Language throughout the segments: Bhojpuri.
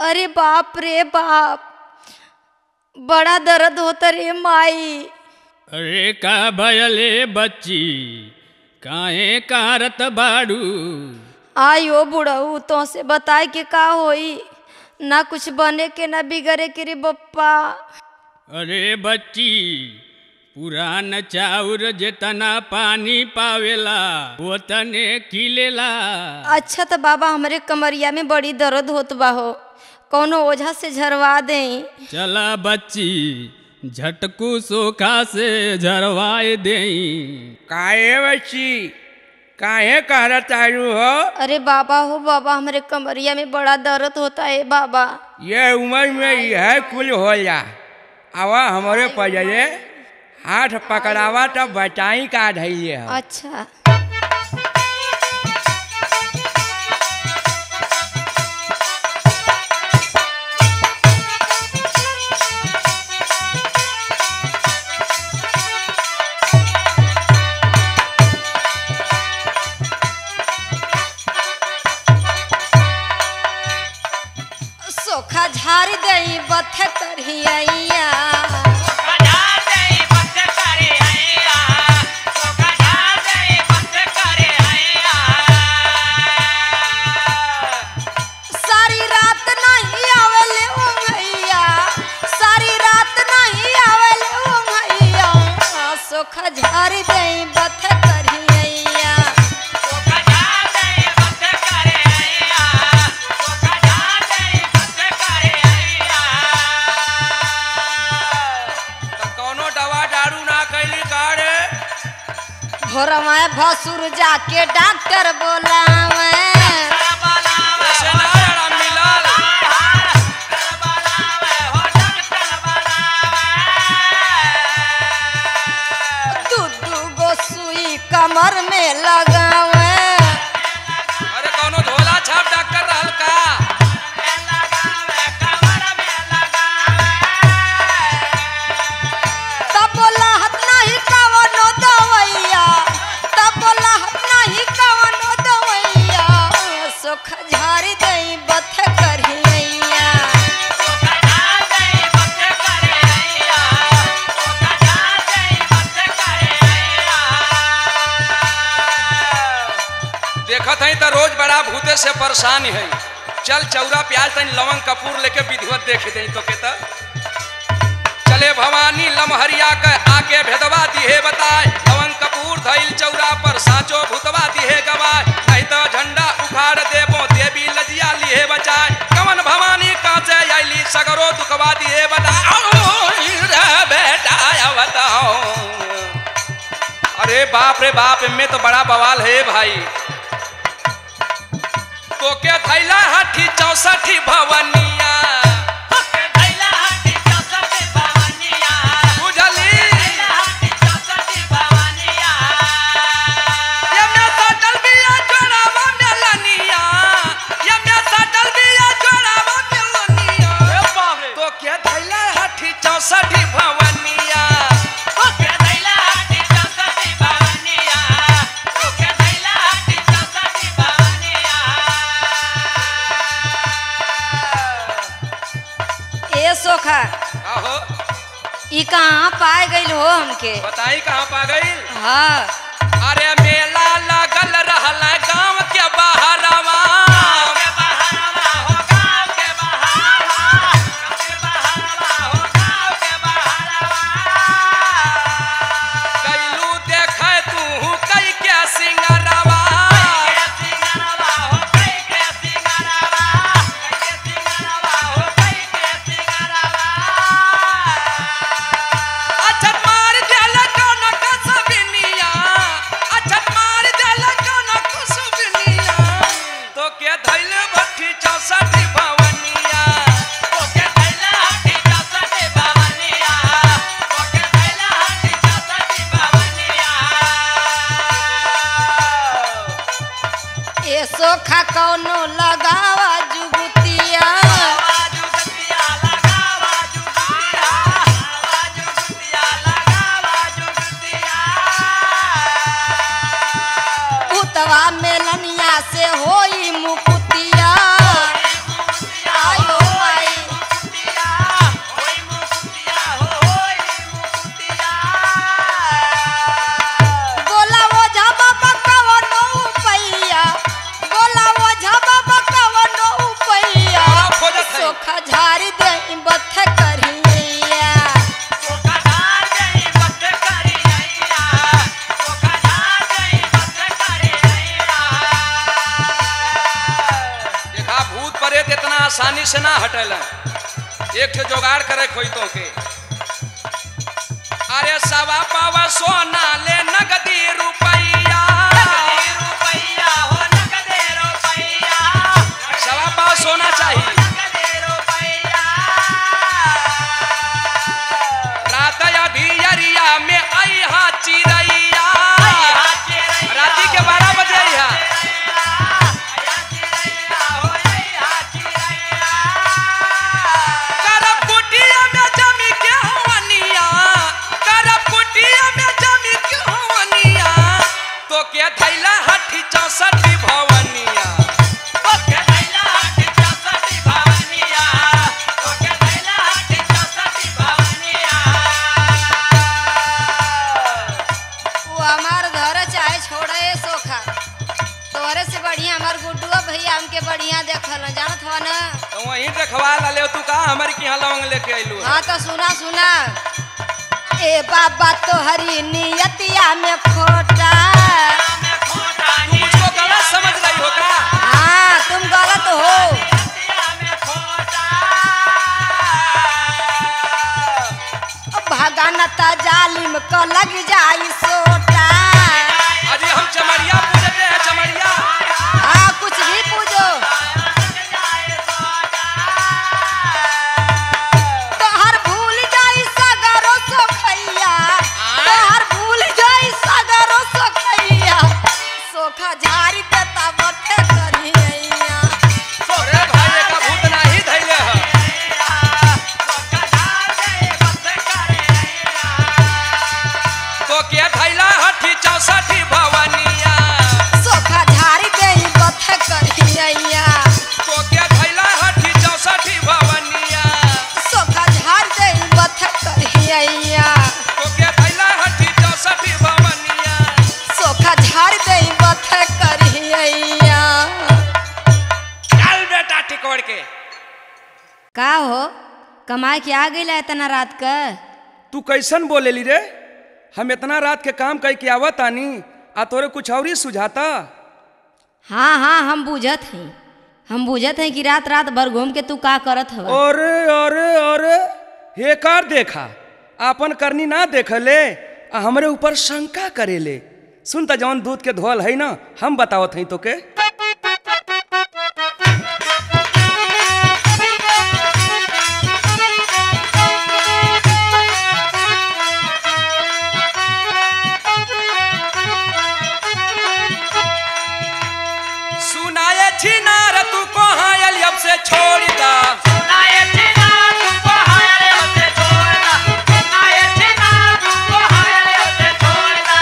अरे बाप रे बाप, बड़ा दर्द होता रे माई। अरे का भयले बच्ची, काहे कारत बाड़ू? आयो बुढ़ऊ, तो से बताए के का होई, ना कुछ बने के ना बिगड़े के रे बप्पा। अरे बच्ची, पुरान चाउर जितना पानी पावेला ओतने खिलेला। अच्छा तो बाबा, हमारे कमरिया में बड़ी दर्द होत बा हो, कौनो ओझा से झरवा दे। चला बच्ची, झटकू सोखा से झरवाए दे। काहे बच्ची, काहे कहरत आयु हो? अरे बाबा हो बाबा, हमारे कमरिया में बड़ा दर्द होता है बाबा। ये उम्र में यह कुल होला। आवा हमारे पजले हाथ पकड़ावा तब बचाई का धैले हो। अच्छा सोखा झारी दई बथ करहिया, सारी रात नहीं आवेले ओंघैया, सारी रात नहीं आवेले ओंघैया। सोखा झारी दई बथ करहिया, कौनो दवा दारू ना कैली कारे? भोरवा भसुर जाके डॉक्टर बोलावे, ऐसे ना आराम मिलल। दू गो सुई कमर में लगावे। अरे कौनो झोला छाप डॉक्टर रहल का? तब बोला हत नहीं कवनो दवैया, तब बोला हत नहीं कवनो दवैया। सोखा झारी दई बथ करहिया, देखत हई तो रोज बड़ा भूते से परेशान है। चल चौरा प्याज तनी लवंग कपूर लेके विधिवत देख दे तो के त चले भवानी लमहरिया के आके भेदवा दिहे बताए। लवंग कपूर धइल चौरा पर साचो भूतवा दिहे गवाए। नहीं तो झंडा उखाड़ देबो देवी लजिया लिहे बचाए। कवन भवानी कासे आइली सगरो दुखवा दिहे बताए। रे बेटा बताओ। अरे बाप रे बाप, इनमें तो बड़ा बवाल है भाई। तो के थैला हाथी 64 भवनिया, बुझली? ये में सटल बिया जोड़ावा मेलनिया, ये में सटल बिया जोड़ावा मेलनिया। तो के थैला हाथी 64 भवनिया, ए सोखा आहो ई कहाँ पाए गइल हो हमके? बताई कहाँ पा गई? हाँ अरे मेला लगल रहल गांव के बहरवा, गइलू देखे तू कई के सिंगरवा। अच्छा मार देल कौन कसबिनिया, अच्छा मार देल कौन कसबिनिया। तो हाली से ना हटल एक ठे जोगाड़ करे खोइतों के। अरे सवा पावा सोना ले नगदी रुपैया हो नगदे रुपैया सवा पाव सोना चाहिए। नगदे रुपैया रात अभियरिया में अइहा चिरैया राती के 12 बजे अइहा। करब कुटिया में जमी के हवनिया करब कुटिया में जमी के हवनिया तो के थैला हठी 64 भवनिया ओके थैला हटी 64 भवनिया ओके थैला हटी 64 भवनिया। वो हमार घर चाहे छोड़े सोखा तोरे से बढ़िया हमार गुड्डुआ भैया हमके बढ़िया देखल जानत हो ना। तो वहीं देखवा ला ले तू का हमारी की लौंग लेके आइलू। हाँ तो सुना सुना ए बाबा तोहरी नियतिया में खोटा। में खोटा तू मुझको गलत समझ रही हो का। हाँ तुम गलत हो। नियतिया में खोटा भगानता जालिम को लग जाई सोटा। अरे हम चमड़िया पूजते हैं चमड़िया। हाँ कुछ भी पूजो तोहर भूल जाई सगरो सोखैया तोहर भूल जाई सगरो सोखैया सोखा झाड़ी देता बथे करिया। अरे भाई का भूत नहीं धैले है। तो के थैला हठी 64 भवनिया सोखा झाड़ी देई बथे करिया। तो के थैला हठी 64 भवनिया सोखा झाड़ी देई बथे करिया। तो के थैला हठी 64 भवनिया। सोखा झाड़ी देई बथे करिया। चल बेटा टिकोड़ के। का हो कमाए के आ गई इतना रात का। तू कैसन बोलेली रे। हम इतना रात के काम कह के आवत आनी आ तोरे कुछ और ही सुझाता। हाँ हाँ हम बुझत हैं कि रात रात भर घूम के तू का करत हवा। अरे अरे अरे हेकार देखा आपन करनी ना देखले आ हमरे ऊपर शंका करेले। सुन त जवन दूध के धोल है ना हम बतावत हई तो के। सुनाए छिनार तू को हायल अब से छोड़ दा। सुनाए छिना तुमको हाय उसे छोड़ना सुनाए छिना तुमको हाय उसे छोड़ना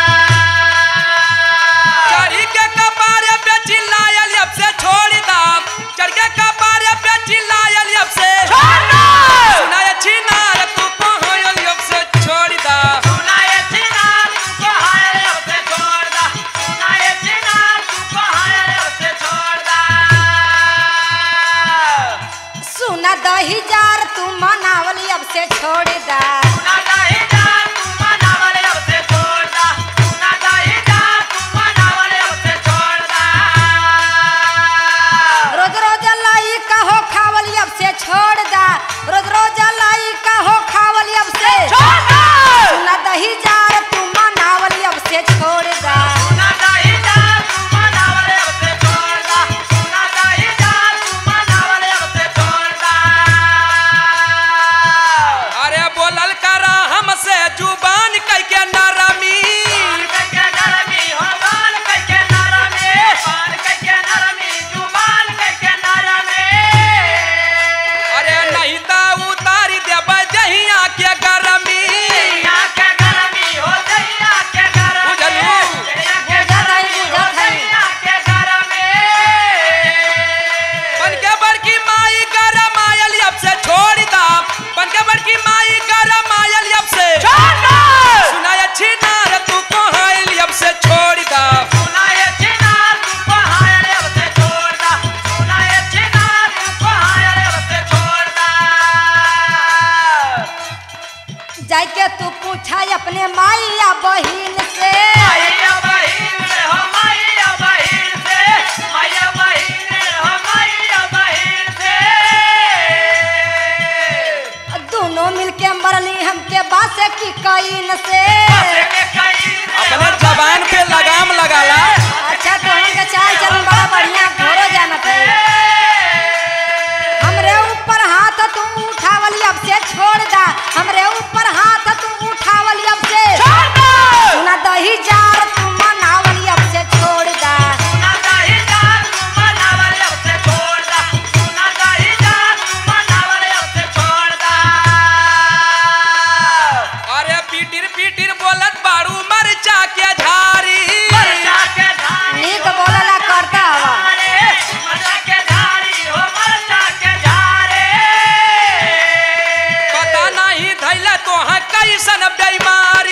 चढ़ी के कपारे पे चिल्लायल अब से छोड़ दा। चढ़ के कपारे पे चिल्लायल अब से सुनाए छिनार तू को हायल अब से छोड़ दा। सुनाए छिना तुमको हाय उसे छोड़ना सुनाए छिना तुमको हाय उसे छोड़ना। सुना दही जार तू मनावली अब से छोड़ दा। सुना दही जा तुम मनावले उसे छोड़ना सुना दही जा तुम मनावले उसे छोड़ना। रोज रोज लाई का हो खावली अब से छोड़ दा। रोज रोज लाई का हो खावली अब से सुना दही जार तू मनावली अब से छोड़ दा। सुना दही जा तुम मनावले उसे छोड़ना सुना दही जा तुम मनावले उसे छोड़ना। अरे बोलल करा हमसे जुबान कह के नरमी। बाल कइके नरमी हो बाल कइके नरमी बाल कइके नरमी जुबान कइके नरमी। अरे नहीं ता उतारी देब दहिया के गरमी। दैया के गरमी हो दैया के गरमी बुझलू? दैया के गरमी हो दैया के गरमी। बन के बड़की माई गरम आयल अब से छोड़ दा। बन के बड़की माई गरम आयल अब से सुनाय छिनार तू को हायल अब से छोड़ दा। सुनाए छिना तुमको हाय उसे छोड़ना सुनाए छिना तुमको हाय उसे छोड़ना। जाके तू पूछा अपने माइया बहिन से। मैया बहिन से हो मैया बहिन से मैया बहिन हो मैया बहिन से। कईन से। अपने जबान पे लगाम लगाला। अच्छा तो हमके चाल चलन बड़ा बढ़िया घोरो जानत है। हमरे ऊपर हाथ तू उठावली अब से छोड़ दा। हमरे ऊपर हाथ तू उठावली अब से सुना दही जार तू मनावली अब से छोड़ दा। अरे पीटिर पीटिर बोलत बाड़ू मरचा के झारी। नीक बोलला करता हवा। पता नहीं धैला तोहाँ कैसन बेमारी।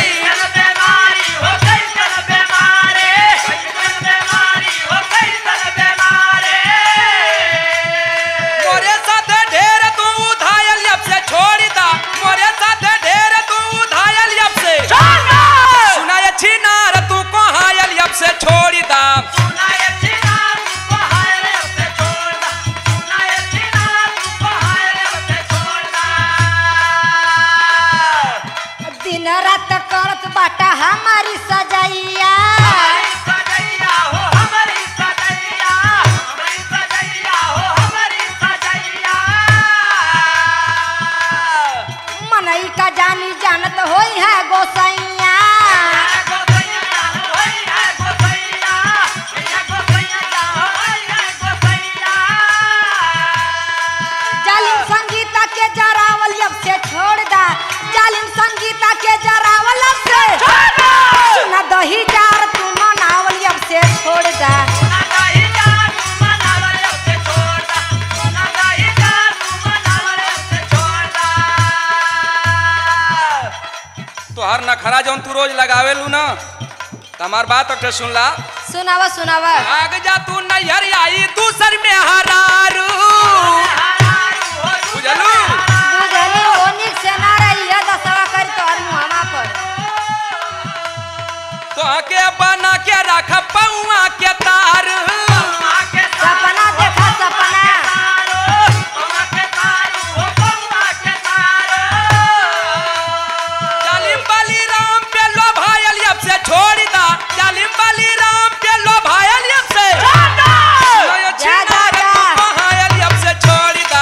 मोरे साथे ढेर तू उधायल अब से छोड़ दा। मोरे साथे ढेर तू उधायल अब से सुनाय छिनार तू कोहायल अब से छोड़ दा। दिन रात करत बाटा हमारी सजैया। मनई का जानी जानत होई है गोसैया। जालिम संगीता के जरावल अब से छोड़ दा। जालिम संगीता के जरावल अब से सुना दही जार तू मनावल अब से छोड़ दा। तोहर नखरा जौन तू रोज लगावेलू ना हमार बात अक्टे सुनला। सुनावा सुनावा। आग जा तू नैहर आई दूसर में हरारू। बुझलू बुझली ओनिक से ना रही है दसवा करी तोहर मुहावा पर। तो के बना के रख पौआ के तार। सपना देखा सपना। जालिम बलिराम पे लो भायल अब से छोड़ दा। जालिम बलिराम पे लो भायल अब से सुनाय छिनार तू कोहायल अब से छोड़ दा।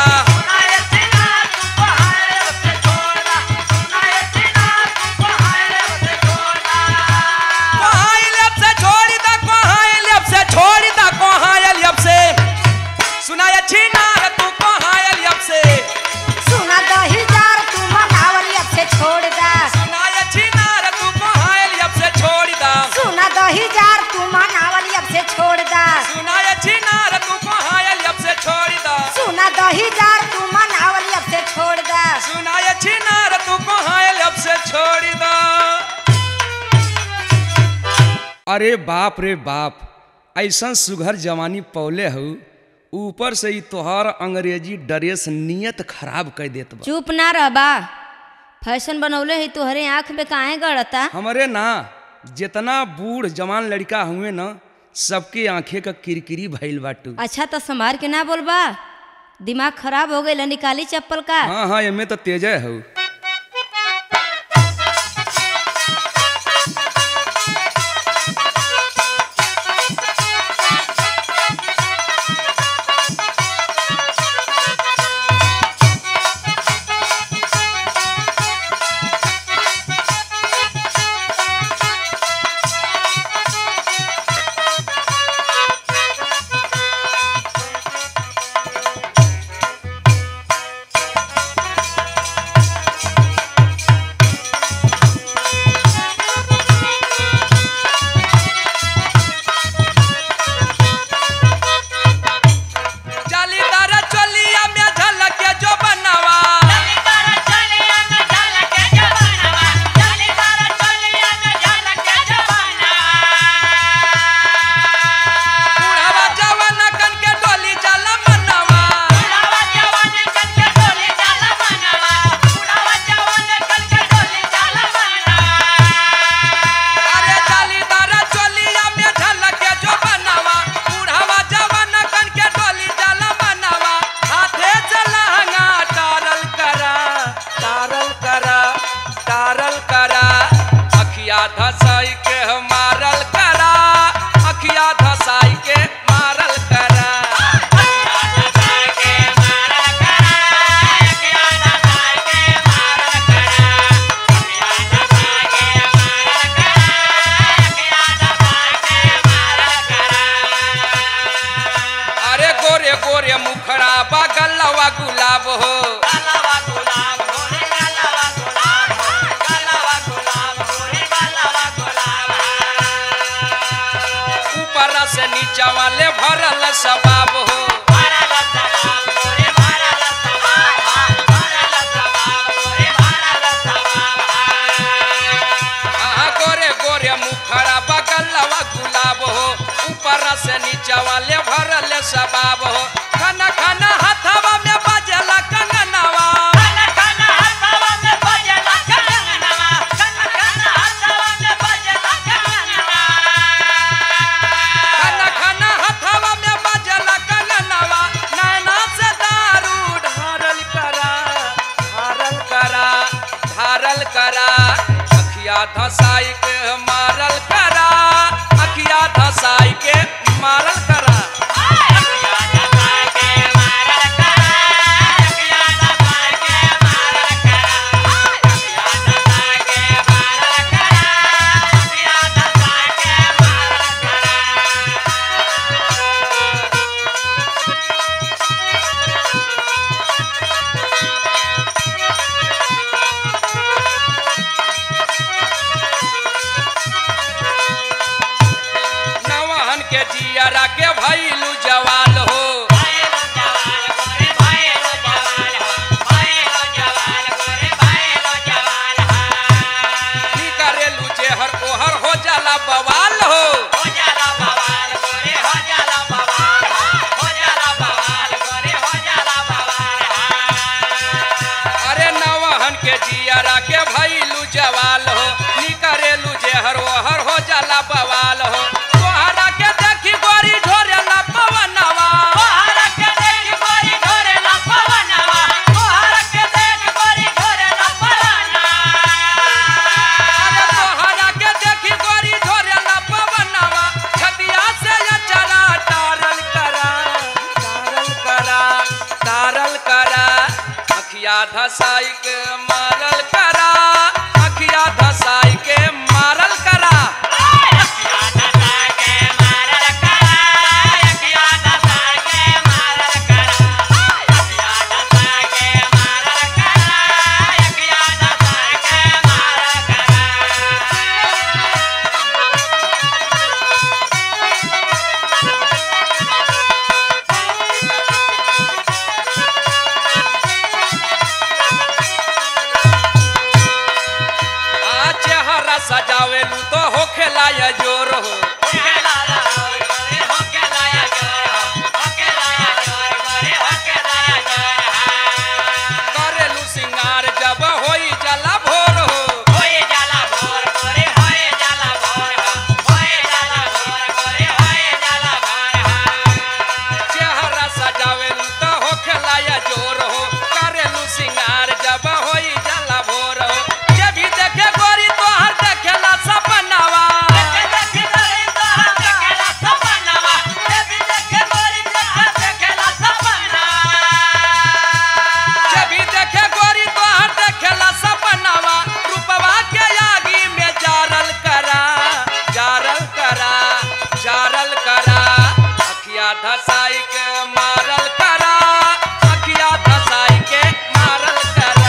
कोहायल अब से छोड़ दा। कोहायल अब से छोड़ दा। कोहायल अब से सुनाय छिनार तू कोहायल अब से सुना दही जार तू मनावल अब से छोड़ दा। सुनाय छिनार तू कोहायल अब से छोड़ दा। सुना दही जार तू मनावल अब से छोड़ दा। सुनाय छिनार तू कोहायल अब से छोड़ दा। सुना दही जार तू मनावल अब से छोड़ दा। सुनाय छिनार तू कोहायल अब से छोड़ दा। अरे बाप रे बाप ऐसा सुघर जवानी पौले हूँ ऊपर से ही तोहार अंग्रेजी ड्रेस नियत खराब कर देत बा। चुप ना रहबा। फैशन बनौले ही तोहरे आँख में काहे गड़ता। हमरे ना जितना बूढ़ जवान लड़का हुए ना सबके आंखें का किरकिरी भइल बाटू। अच्छा तो संभार के ना बोलबा। दिमाग खराब हो गई निकाली चप्पल का। हाँ हाँ एमे तो तेजे हूँ। भरल सबाब हो गोरे गोरे मुखड़ा बगलवा गुलाब हो ऊपर से नीचा वाले भरल सबाब हो खाना खाना हथवा में बजला कंगनवा खाना खाना हथवा में बजला कंगनवा नैना से दारू ढारल करा अखिया धसाई के मारल करा अखिया धसाई के मारल करा नवहन के जियरा के भइलू जवाल हो करेलू जेहर ओहर हो जाला बवाल हो अरे नवहन के जियरा के भइलू जवाल हो नी करेलू जेहर ओहर हो जाला बवाल हो तोहरा के देखी गोरी ढोरेला पवनवा तोहरा के देखी गोरी ढोरेला पवनवा तोहरा के देखी गोरी ढोरेला पवनवा अरे तोहरा के देखी गोरी ढोरेला पवनवा छतिया से अचरा तारल करा अखिया धसाई के मारल करा अखिया धसाई के मारल करा चेहरा सजावेलू तो होखेला या जोर हो करेलू सिंगार जब होई जाला भोर हो चेहरा सजावेलू तो होखेला या जोर हो करेलू सिंगार जब होई जाला भोर हो जे भी देखे गोरी तोहर देखेला सपनावा जे भी देखे गोरी तोहर देखेला सपनावा रूपवा के आगी में जारल करा अखिया धसाई के मारल करा अखिया धसाई के मारल करा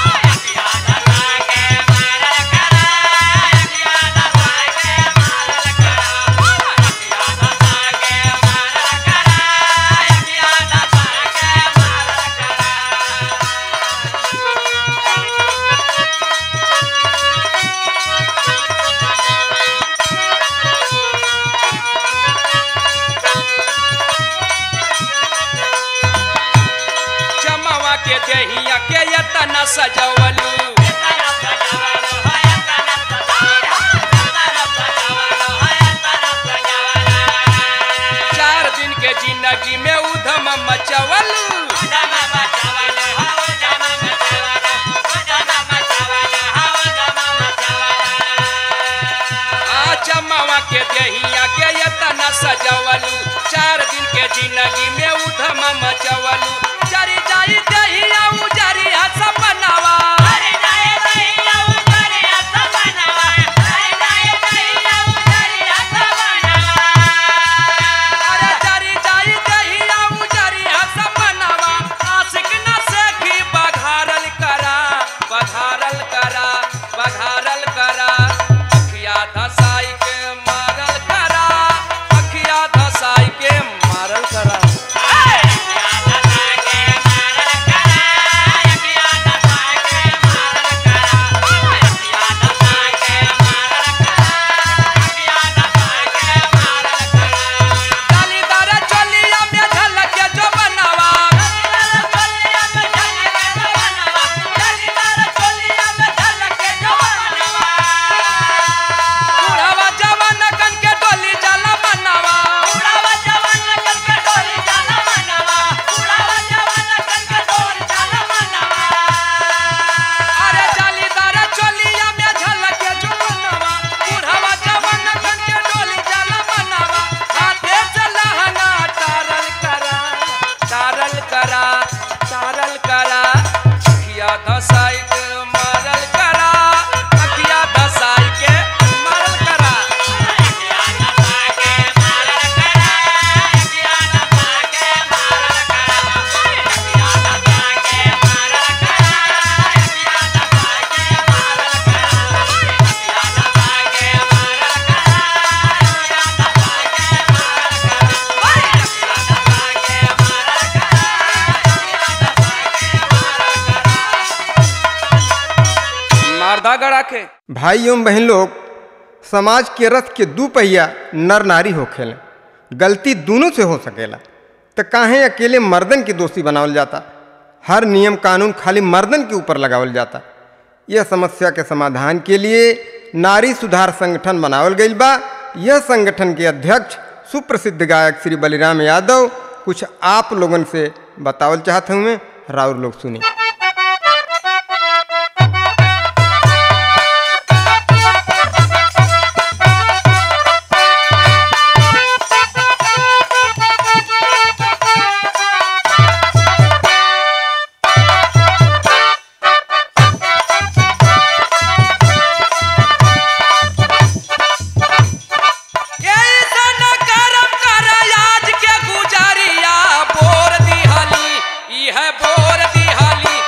चमवा के देहिया के यतना सजवलू चार दिन के जिंदगी में उधम मचवलू चमवा के देहिया के यतना सजवलू चार दिन के जिंदगी में उधम मचवलू चरी जाई देहिया उजरी सपनावा अरे चरी जाई देहिया उजरी सपनावा धसाई के मारल करा, अखिया धसाई के मारल करा। मारदा गड़ा के भाई एवं बहन लोग, समाज के रथ के दू पहिया नर नारी होखेले, गलती दोनों से हो सकेला, तो काहे अकेले मर्दन की दोषी बनावल जाता? हर नियम कानून खाली मर्दन के ऊपर लगावल जाता। यह समस्या के समाधान के लिए नारी सुधार संगठन बनावल गईल बा। यह संगठन के अध्यक्ष सुप्रसिद्ध गायक श्री बलिराम यादव कुछ आप लोगन से बतावल चाहत हूँ मैं, राउर लोग सुनी। बोर दिहाली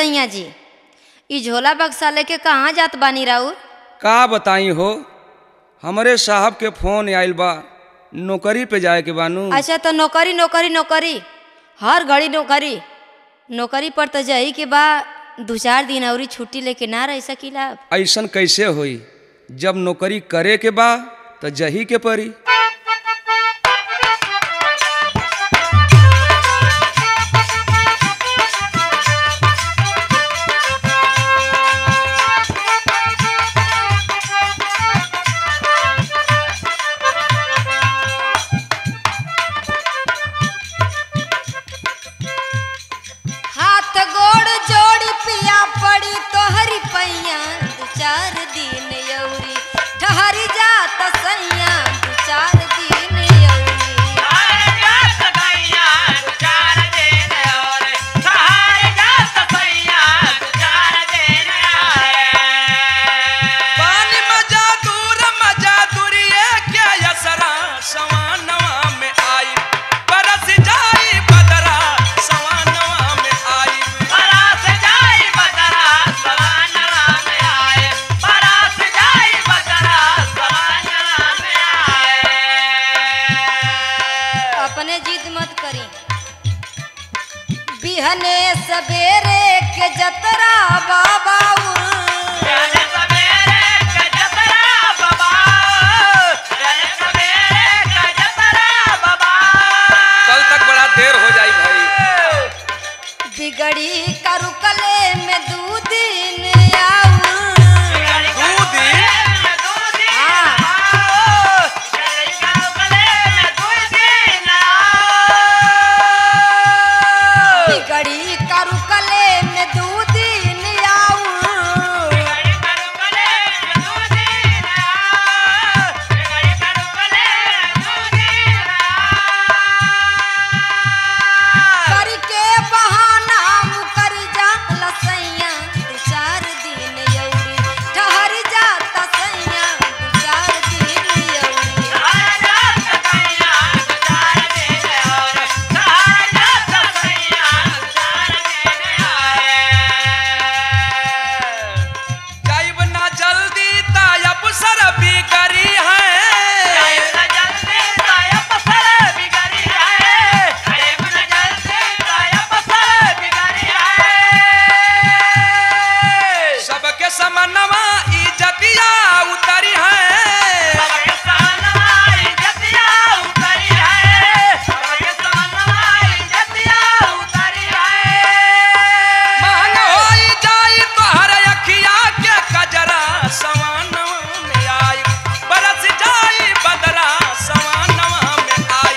सैया जी, ई झोला बक्सा लेके कहाँ जात बानी राउर? का बताई हो, हमरे साहब के फोन आइल बा, नौकरी पे जाए के बानू। अच्छा तो नौकरी नौकरी नौकरी, हर घड़ी नौकरी। नौकरी पर तो जाई के बा, 2-4 दिन और छुट्टी लेके ना रह सकीला। ऐसन कैसे होई, जब नौकरी करे के बा तो जही के परी। हाथ गोड़ जोड़ी पिया पड़ी तोहरी पैया, 2-4 दिन यौरी ठहरी जात सैया, 2-4 दिन यौरी। पानी मजा दूरिये क्या यसरा, सवानवा में आई बरस जाई बदरा, सवानवा में आई। अपने जिद मत करी, बिहने सवेरे के जतरा बाबा कल तक बड़ा देर हो जाई भाई। बिगड़ी का रुकले में 2 दिन आऊ। 2 दिन बिगड़ी का रुकले में 2 दिन आऊ। करके बहाना मुकर जा लसैया, 2-4 दिन यौरी ठहर जाता सैया, 2-4 दिन यौरी। जाइब ना जल्दी तायब सर बिगड़ी है। सबके समनवा इज्जतिया उतरी है। महंग होई जाई तोहर अखिया के कजरा, सवानवा में आई बरस जाई बदरा, सवानवा में आई।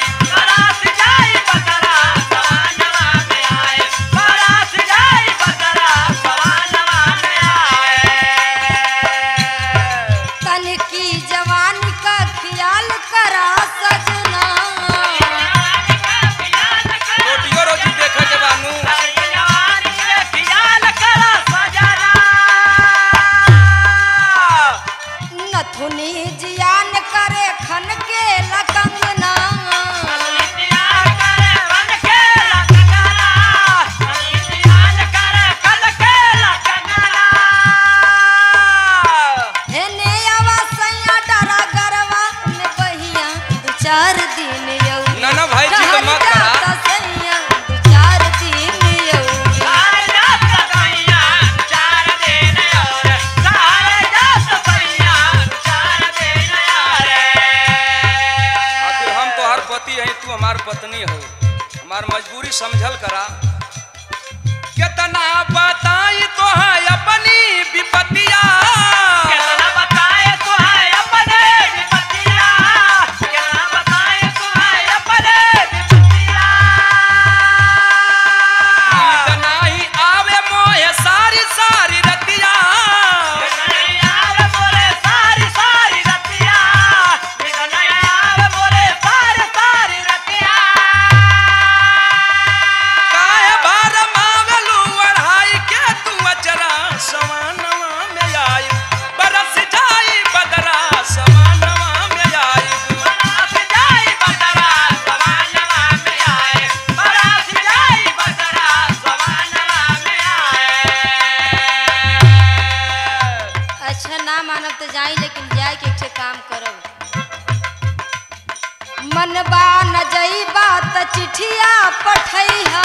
तन की जवानी का ख्याल करा सजना, रोटियो रोजी देखे के बानू। नथुनी जियान करे खन के लकंगना। हेने आवा सैया डरा गरवा में बहिया, 2-4 दिन यौरी ना ना भाई जी तो मत ठहर करा। जाता सैया, 2-4 दिन यौरी। आखिर हम तो हर पति हैं, तू हमार पत्नी हो, हमार मजबूरी समझल करा। कितना बताई तो है अपनी विपतिया, अच्छा ना मानब तो जाई, लेकिन जाए के एक काम करब। मनबा न जईबा त चिठिया पठैहा,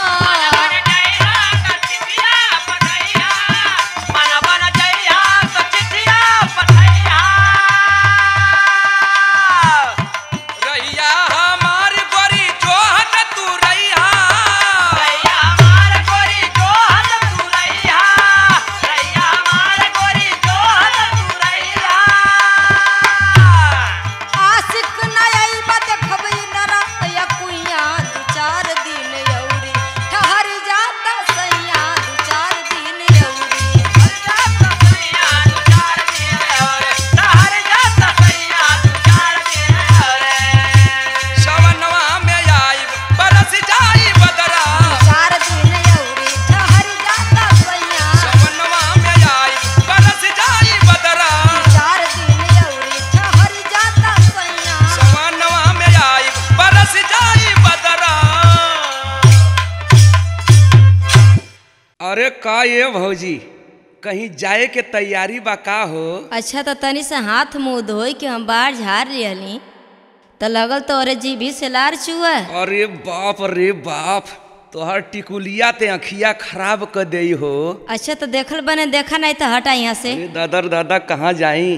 अरे का ये भौजी कहीं जाए के तैयारी बा का हो? अच्छा तो तनी से हाथ मुंह धोई के हम बाहर झाड़ लियली तो लगल तो अरे जीभी से लार चुआ। अरे बाप तोहर टिकुलिया ते अखिया खराब कर दे हो। अच्छा तो देखल बने, देखा नहीं तो हटा यहाँ से। अरे दादा कहाँ जाई?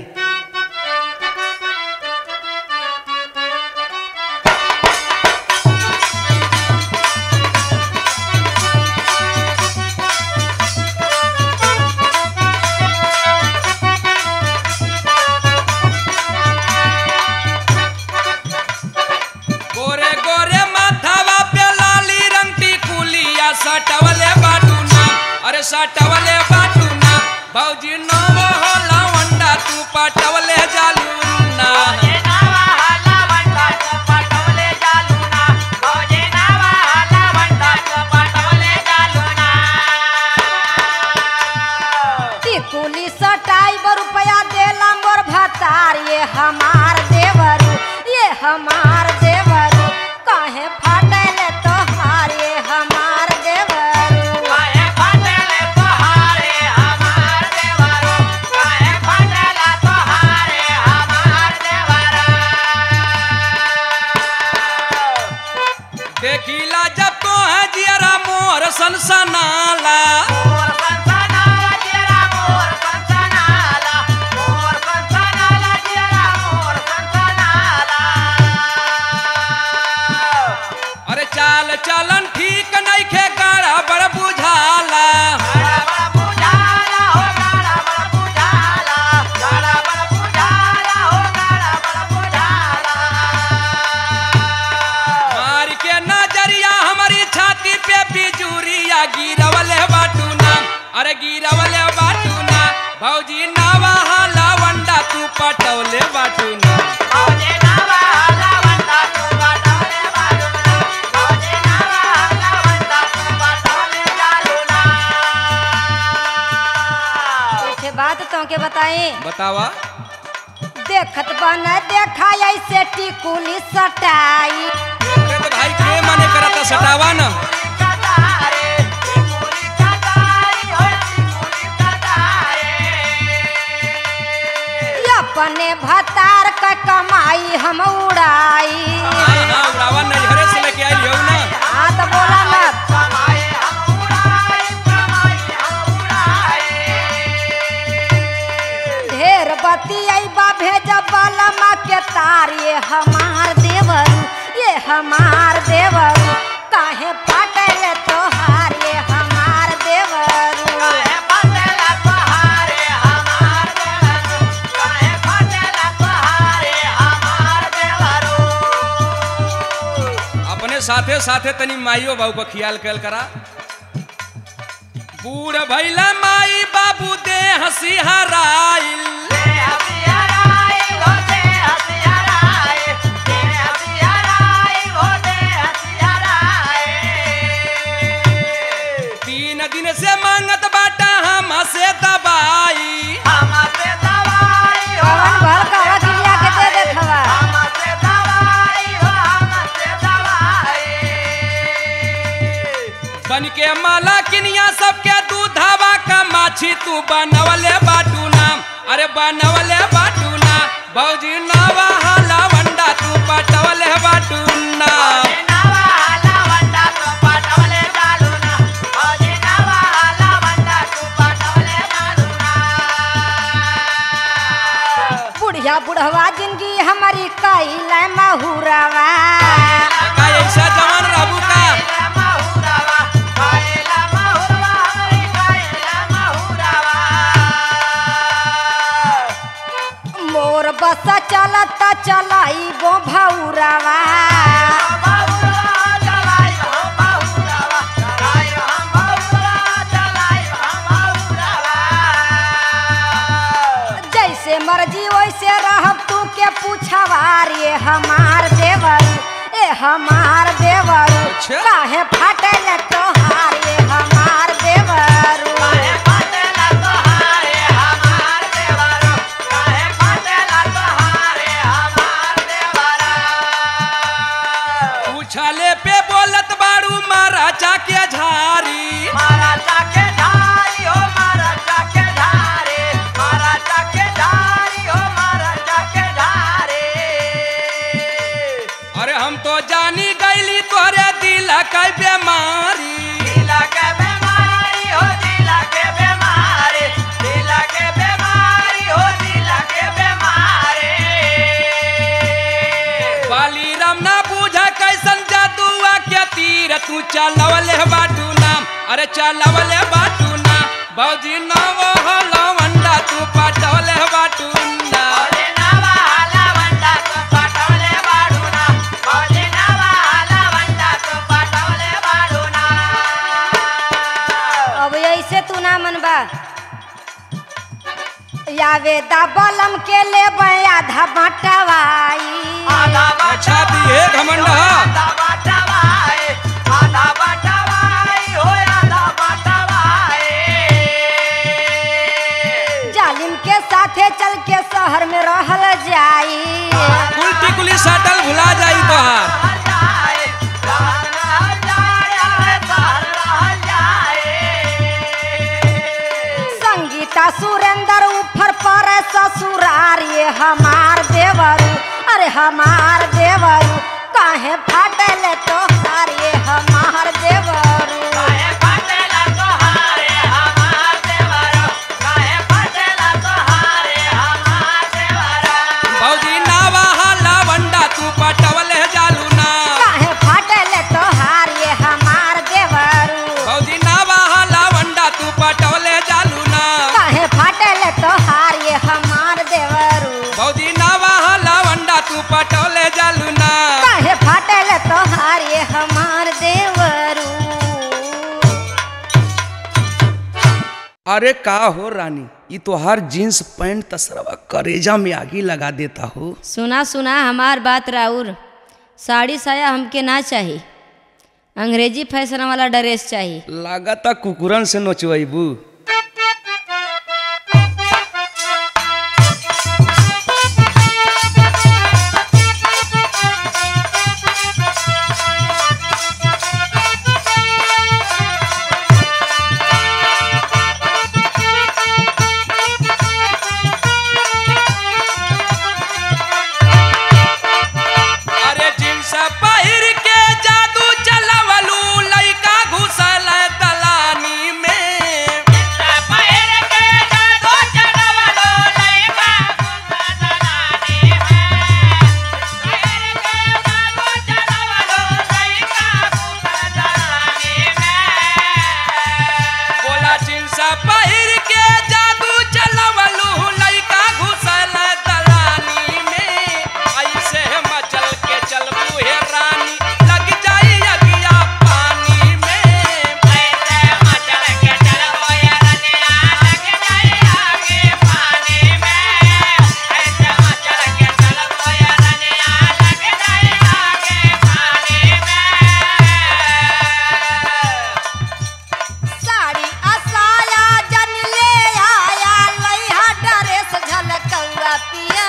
सटवले बाटूना भौजी नाम होला वंडा तू पटवले जालूना। टिकुली सटाई बर रुपया देला मोर भतार, ये हमार देवरू, ये हमार देवरू, काहे फाटले तोहार, ये हमार देवरू। देखिला जब तो है जियरा मोर सनसनाला, अरे चाल चलन ठीक नहीं खे गाड़ा बड़ बुझाला। गिरवले बाटूना, अरे गिरवले बाटूना भौजी नावा हाला वंडा तू पटवले बाटूना। एक बात तो के बताए, बतावा। देखत बन देखा ऐसे टिकुली सटाई। अरे तो भाई के मने करता सटावा ना। अपने भतार का कमाई हम उड़ाई। हाँ उड़ावा नहीं घरे से लेके आई हो ना। हाँ तो बोला मत। ढेर बतियाई बा भेजब बालमा के तार, ये हमार देवरू, ये हमार देवरू, काहे फाटले तोहार, ये हमार देवरू। साथे साथे तनी माइयो बाबू का ख्याल कल करा। बूढ़ भैला माई बाबू दे हंसी हराइल, तीन दिन से मांगत बाटा हम से दवाई। बन के माला किनिया सबके दूधावा का माछी तू बनवले बाटू नाम, अरे बनवले बाटूना भौजी नवा लवंडा तू पटवले बाटूना बुढ़िया बुढ़वा जिंदगी हमारी कैला महुरवा का ऐसा जवान रहबू का मोर बस चलता चलाई गो भौरवा जैसे मर्जी वैसे रहब तू के पूछवार ये हमार देवर ए हमार देवर अच्छा। काहे फाटल तोहार ये हमार देवर पूछले पे बोलत बाड़ू मारा चाके झारी अरे हम तो जानी गईली तोरे दिल के बीमारी बाली राम ना बूझा कैसन जादुआ के तीर तू चलवले बाटू नाम अरे चलवले बाटू ना भौजी नवो लवंडा तू पटवले बाटू ना अब ऐसे तू ना मनबा यावे बलम के ले आधा बटवाई अच्छा भी है घमंड जालिम के साथे चल के शहर में रहल जाई उल्टी कुली सटल भुला जाई तोहार संगीता सुरेंद्र ऊपर पर ससुरार ये हमार देवरू अरे हमार देवरू काहे फाटल तोहार ये हमार देवरू भौजी नावा लवंडा तू पटवले जालू ना काहे फाटल तोहार ये हमार देवरू भौजी नावा लवंडा तू पटवले जालू ना काहे फाटल तोहार ये हमार देवरू भौजी नावा लवंडा तू पटवले जालू ना काहे फाटल तोहार ये हमार देवरू अरे का हो रानी ये तो हर जींस पैंट तसरवा करेजा में आगी लगा देता हो सुना सुना हमार बात राउर साड़ी साया हमके ना चाहिए अंग्रेजी फैशन वाला ड्रेस चाहिए लागता कुकुरन से नोचवैबू अरे जींस पहिर के जादू चलवलू लइका घुसल दलानी में बोला जींस पहिर के जादू चलवलू लइका घुसल दलानी में ऐसे मचल के चलबू हे रानी लग जाई अगिया पानी में साड़ी असाया जन ले आया लइहा ड्रेस झलकौआ पिया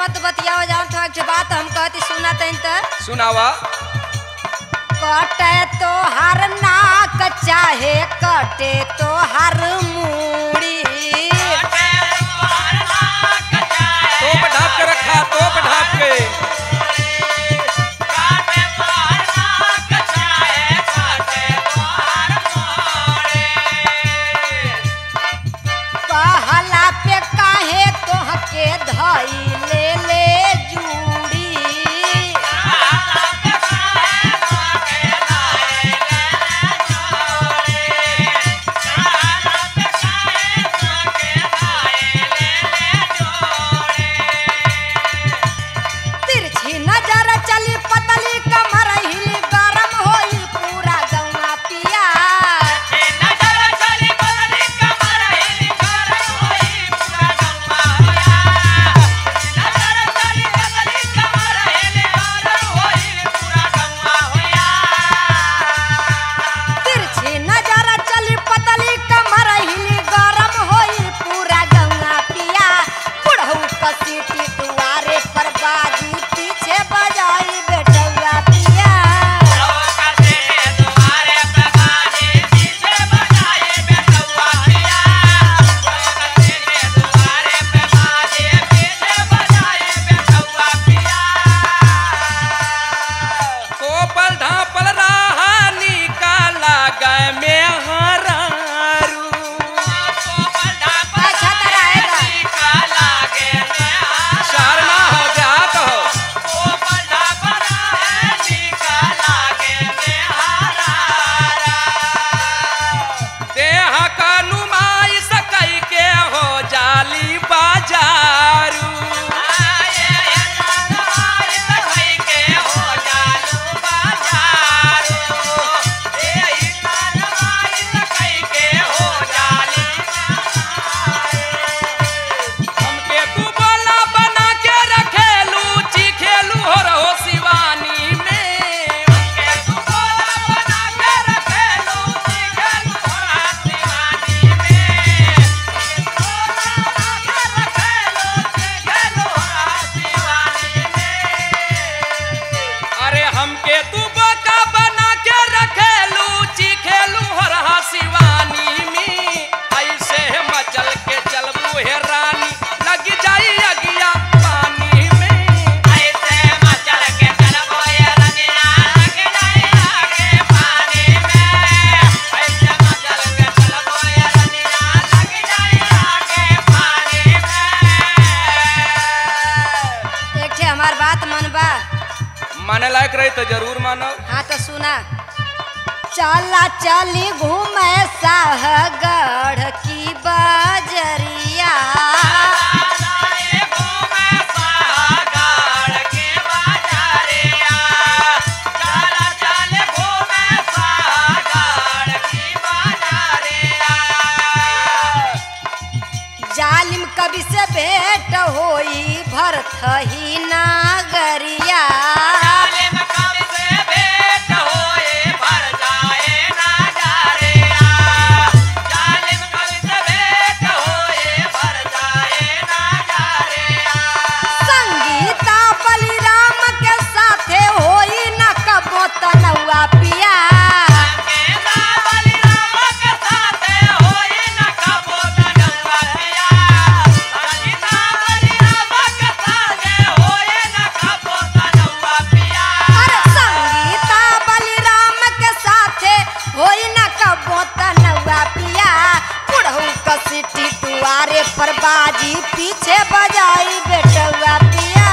मत बतियाओ जाओ तो एक बात हम कहती सुना तैन त सुनावा। कटे तो हर नाक चाहे कटे तो हर मूड़ी। तोप ढाप के रखा, तोप ढाप के। कहला पे काहे तोहके धई ले ले जूड़ी। तिरछी नजर चली पतली कमर हिली गरम होई पूरा गौना पिया। तिरछी नजर चली पतली कमर हिली गरम होई पूरा गौना पिया। बुढ़ऊ कसीटी दुआरे पर बाजी पीछे बजाई बेटौआ पिया। तोपल ढापल राहानी का लागै में हरारू। अच्छा तरह आएगा। शहर ना हो देहात हो। देह का नुमाइश कई के हो जाली बाजारू। हमके तू बोला बना के रखेलू, चीखेलू हो रहो शिवानी में। अरे हमके तू बोका बना के रखेलू, चीखेलू हो रहा शिवानी में। ऐसे मचल के चलबू हे रानी, लग जाई अगिया पानी में। एक ठे हमार बात मनबा। माने लायक रही तो जरूर मानो। हाँ तो सुना। चला चली घूमे साहगढ़ की बजरिया। जालिम कवि से भेंट होई भरत ही नागरिया। संगीता बलिराम के साथे होई न कबो तनौआ पिया। अरे संगीता बलिराम के साथे होई न कबो तनौआ पिया। बुढ़ऊ कसीटी दुआरे पर बाजी पीछे बजाई बेटौआ पिया।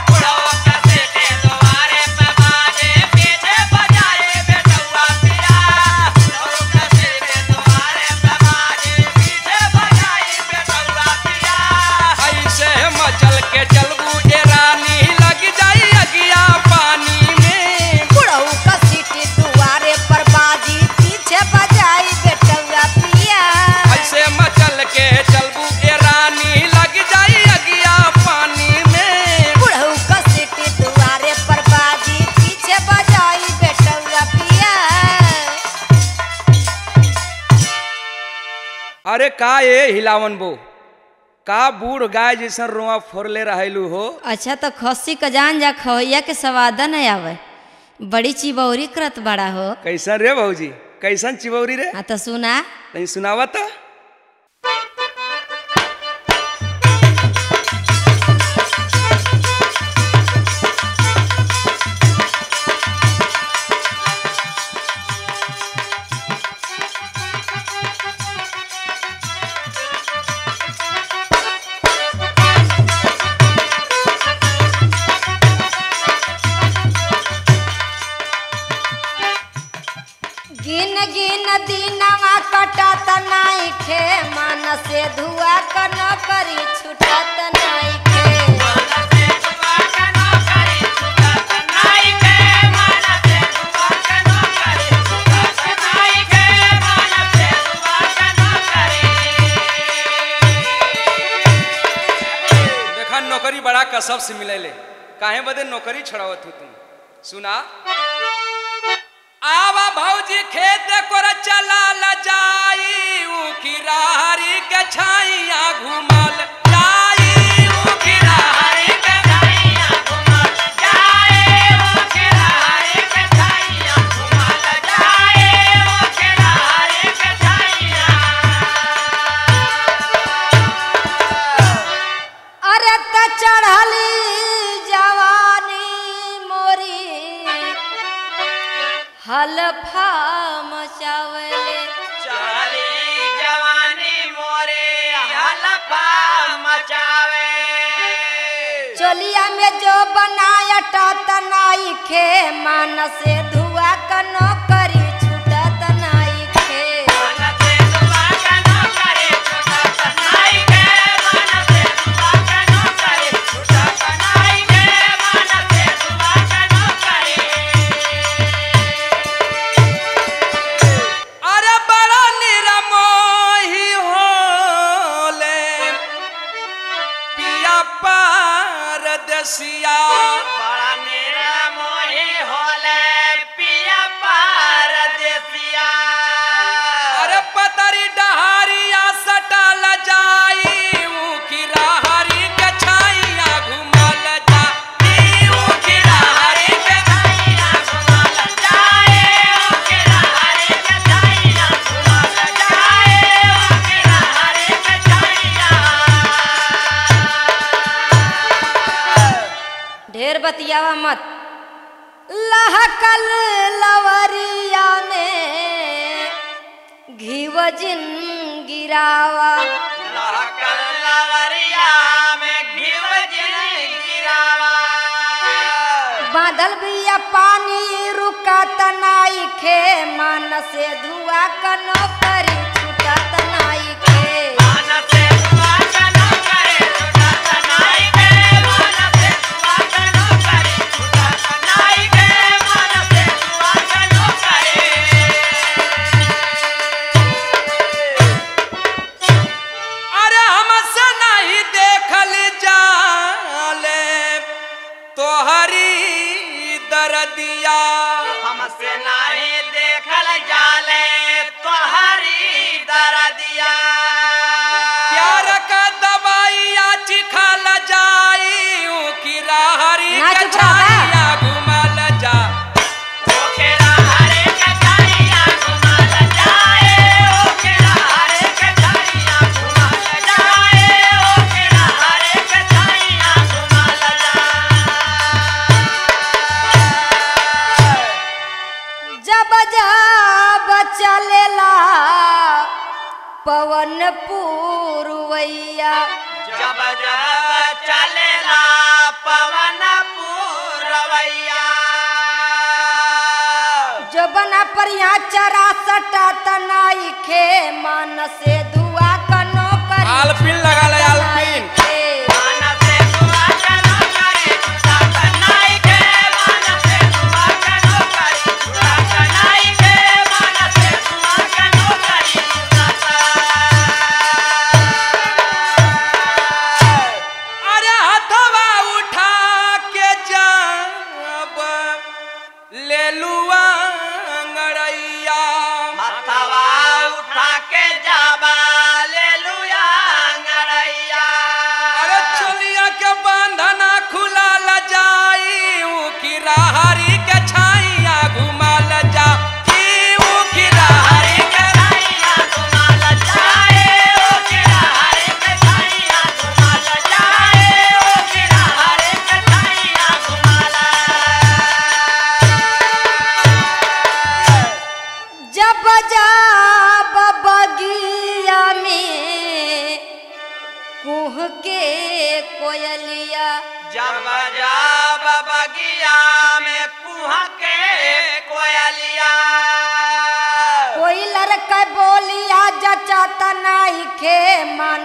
ऐसे मचल के चलबू ए रानी, लग जाई अगिया पानी में। बुढ़ऊ कसीटी दुआरे पर बाजी पीछे बजाई बेटौआ पिया। ऐसे मचल के चलबू ए रानी, लग जाई अगिया पानी में। बुढ़ऊ कसीटी दुआरे पर बाजी पीछे बजाई बेटौआ पिया। अरे का ये हिलावन बो, का बूढ़ गाय जैसा रोआ फोड़ले रहलू हो। अच्छा तो खस्सी का जान जा खवैया के स्वादा नहीं आवे, बड़ी चिबौरी करत बड़ा हो। कैसन रे भौजी, कैसन चिबौरी रे? हाँ तो सुना। नहीं सुनावा तो। गिन गिन दिनवा कटत नाइखे, मन से धुआ क नौकरी छूटत नाइखे। देखा नौकरी बड़ा कसब से मिले, काहे बदे नौकरी छड़ावत हो तुम? सुना। आवा भौजी खेत कोर चला ल जाई, ऊखी राहरी के छाइया घुमल जाई, ऊखी राहरी के छाइया घुमल जाई, ऊखी राहरी के छाइया घुमल जाई, ऊखी राहरी के छाइया। अरे त चढ़ली जवानी मोरी हलफा मचावले, चली जवानी मोरे हलफा मचावे। चोलिया में जो बनाया टत नाइखे, मन से धुआ क नौकरी छूटत नाइखे। मन से दुआ का नौकरी छूटत नाइखे, मन से दुआ का नौकरी छूटत नाइखे, मन से दुआ का नौकरी। अरे बड़ा निरमोही होले पिया परदेसिया, बड़ा निरमोही होले पिया परदेसिया। अरे पतरी डहारिया सटल जाई, ऊखी राहरी के छाइया घुमल जाई, ऊखी राहरी के छाइया घुमल जाए, ऊखी राहरी के छाइया घुमल जाए, ऊखी राहरी के छाइया। ढेर बतियावा मत। लहकल लवरिया में घीव जिन गिरावा, लहकल लवरिया में घिव जिन गिरावा। बादल बिया पानी रुकत नाइखे, मन से धुआ क नौकरी छूटत नाइखे। मन से दुआ का नौकरी छूटत नाइखे, मन से दुआ का नौकरी छूटत नाइखे, मन से दुआ का नौकरी। अरे हमसे नहीं देखल जाले तोहरी दर्दिया, हमसे नहीं देखल जाले तोहरी दर्दिया। प्यार का दवाइया चिखल जाई, ऊखी राहरी ना के चुप रहा बा। छाइया घुमल जा। ऊखी राहरी के छाइया घुमल जाए, ऊखी राहरी के छाइया घुमल जाए, ऊखी राहरी के छाइया घुमल जाए। जब जब चलेला पवन पूर्वैया, जब जब चलेला पवन पूरवैया। जो बना पर यहाँ चरा सटत नाइखे, मन से धुआ क नौकरी आलपिन लगा ले, आलपिन। नाइखे। मन से दुआ का नौकरी छूटत नाइखे, मन से दुआ का नौकरी छूटत नाइखे, मन से दुआ का नौकरी छूटत। अरे हथवा उठा के जब ले लुआ अंगड़ैया, हथवा उठा के जाबा ले लुया अंगड़ैया।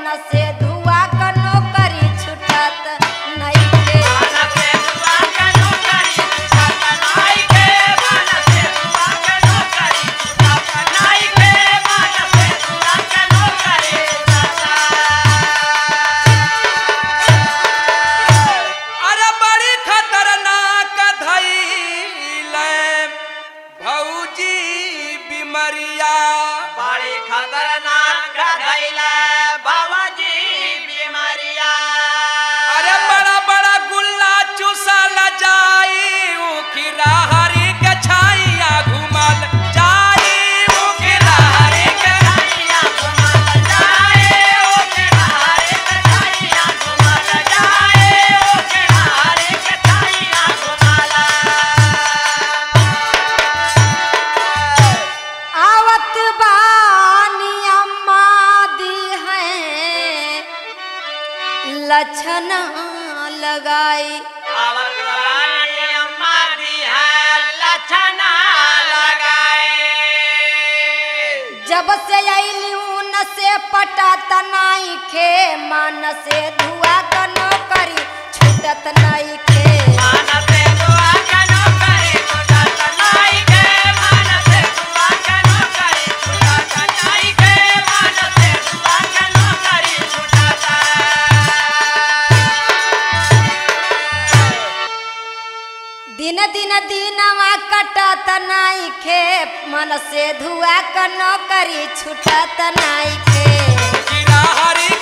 मन से धुआ क नौकरी छुटत नइखे अरे बड़ी खतरनाक धइले भौजी बीमरिया बड़ी खतरनाक धइले बाबाजी बीमारिया अरे बड़ा बड़ा गुल्ला चूसल जाई उखिरा हरी के छाइया घुमल जाई उखिरा हरी के छाइया घुमल जाए ओ किनारे के छाइया घुमल जाए ओ किनारे के छाइया घुमल आवत बानी अम्मा दी हैं लक्षण लगाई आवत रानी अम्मा दी है लछना लगाए जब से अइली ऊन से पटत नइखे मन से धुआ क नौकरी छुटत नइखे मन से दुआ कनो करे छुटत नाई के मन से दुआ कनो करे छुटत नाई के मन से दुआ कनो करे छुटत दिन दिन दिनवा कटत नइखे मन से धुआ क नौकरी छुटत नइखे उखिरा हरी